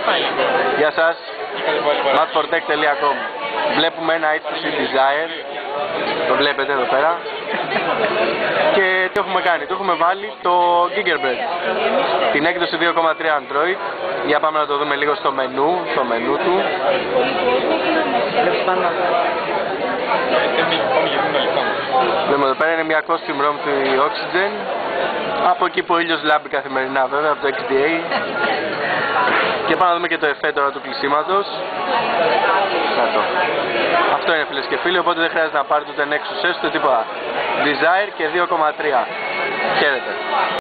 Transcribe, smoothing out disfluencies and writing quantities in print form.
Γεια σας, matchfortech.com. Βλέπουμε ένα HTC Desire, το βλέπετε εδώ πέρα. Και τι έχουμε κάνει, το έχουμε βάλει το Gingerbread, την έκδοση 2.3 Android. Για πάμε να το δούμε λίγο στο μενού του. Βλέπουμε εδώ πέρα, είναι μια costume ROM του Oxygen. Από εκεί που ο ήλιος λάμπει καθημερινά βέβαια, από το XDA. Και πάμε να δούμε και το εφέ τώρα του κλεισίματος. Αυτό είναι, φίλες και φίλοι, οπότε δεν χρειάζεται να πάρετε ούτε Nexus S ούτε τίποτα. Desire και 2.3. Χαίρετε.